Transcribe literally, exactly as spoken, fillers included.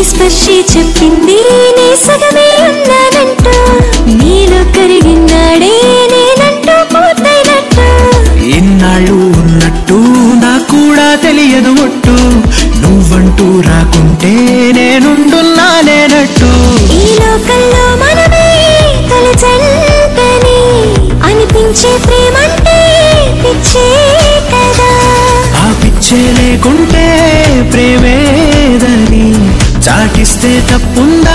స్పర్శి చెప్పింది నీ సగమే ఉన్నానంటూ నీలో కరిగినాడే నేనంటూ పూర్తయినట్టు ఇన్నాళ్ళు ఉన్నట్టు నాకు కూడా తెలియదు ఒట్టు నువ్వంటూ రాకుంటే నేనుండున్నా లేనట్టు ఈ లోకంలో మనమే తలచంటని అనిపించే ప్రేమంటే పిచ్చే కదా ఆ పిచ్చే లేకుంటే ప్రేమేదని చాటిస్తే తప్పుందా